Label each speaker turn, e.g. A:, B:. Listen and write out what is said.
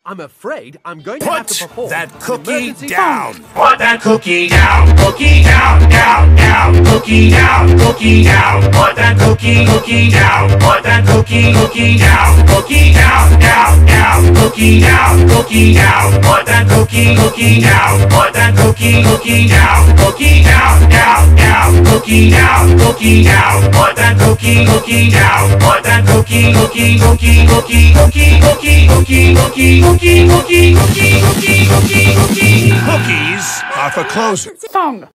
A: I'm afraid I'm going to have to
B: Put
A: perform
B: that
A: an
B: cookie
A: emergency
B: down.
A: phone.
B: Put that cookie down. Cookie down, down, down. Cookie down, cookie down. Put that cookie down. Put that cookie down. Cookie down, down, down. Cookie down, cookie down. Put that cookie down. Put that cookie down. Cookie down, down, down. Cookie down, cookie down. Put that cookie down. Put that cookie Cookies are for closers.
C: Phone.